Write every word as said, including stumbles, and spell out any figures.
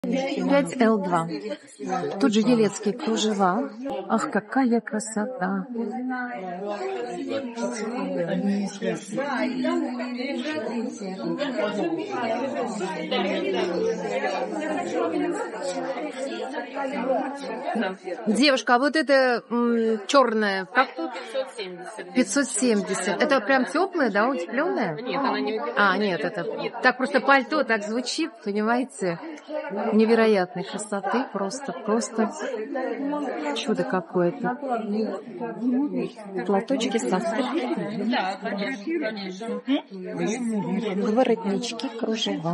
пять эл два. Тут же елецкие кружева. Ах, какая красота! Девушка, а вот это черное, как тут? пятьсот семьдесят. Это прям теплое, да, утепленное? Нет, она не утепленная. А, нет, это так просто пальто так звучит, понимаете? Невероятной красоты, просто, просто чудо какое-то. Платочки с автором. Да, конечно. Воротнички, кружева.